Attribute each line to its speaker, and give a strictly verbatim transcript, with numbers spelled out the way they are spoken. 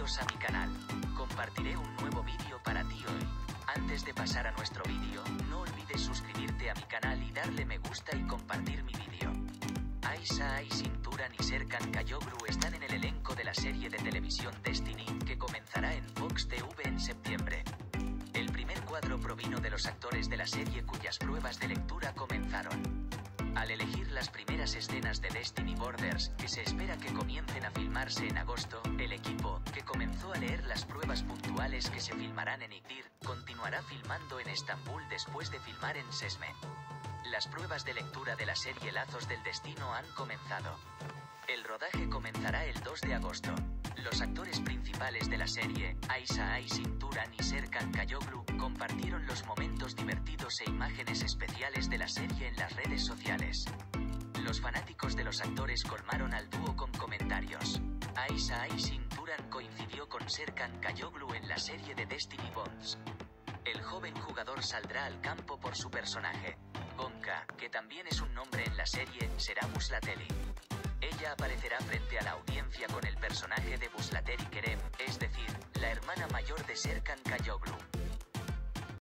Speaker 1: Bienvenidos a mi canal. Compartiré un nuevo vídeo para ti hoy. Antes de pasar a nuestro vídeo, no olvides suscribirte a mi canal y darle me gusta y compartir mi vídeo. Aisha Sinturan y Serkan Kayoglu están en el elenco de la serie de televisión Destiny, que comenzará en Fox T V en septiembre. El primer cuadro provino de los actores de la serie cuyas pruebas de lectura comenzaron. Al elegir las primeras escenas de Destiny Borders, que se espera que comiencen a filmarse en agosto, el equipo, que comenzó a leer las pruebas puntuales que se filmarán en Igdir, continuará filmando en Estambul después de filmar en Sesme. Las pruebas de lectura de la serie Lazos del Destino han comenzado. El rodaje comenzará el dos de agosto. Los actores principales de la serie, Aisha Sinturan y Serkan Kayoglu, compartieron los momentos divertidos e imágenes especiales de la serie en las redes sociales. Los fanáticos de los actores colmaron al dúo con comentarios. Aisha Sinturan coincidió con Serkan Kayoglu en la serie de Destiny Bonds. El joven jugador saldrá al campo por su personaje. Gonka, que también es un nombre en la serie, será Buslateli. Ella aparecerá frente a la audiencia con el personaje de Buslateli Kerem, es decir, la hermana mayor de Serkan Kayoglu.